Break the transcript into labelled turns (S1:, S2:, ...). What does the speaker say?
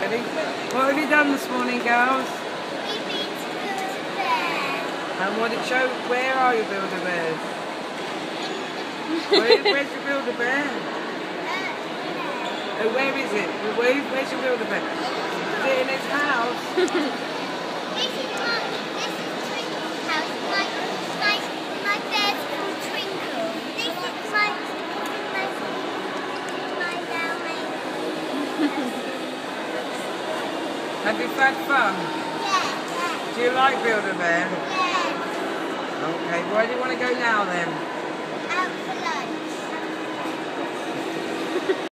S1: Ready? What have you done this morning, girls?
S2: We've been to Build-A-Bear.
S1: And what it show? Where are you, Build-A-Bears? Where's your Build-A-Bear? Oh, where is it? Where's your Build-A-Bear? Is it in its house?
S2: This is Twinkle's house. My bear's called Twinkle. This is my
S1: Have you had fun?
S2: Yeah.
S1: Do you like Build-A-Bear?
S2: Yeah.
S1: Okay, where do you want to go now then?
S2: Out for lunch.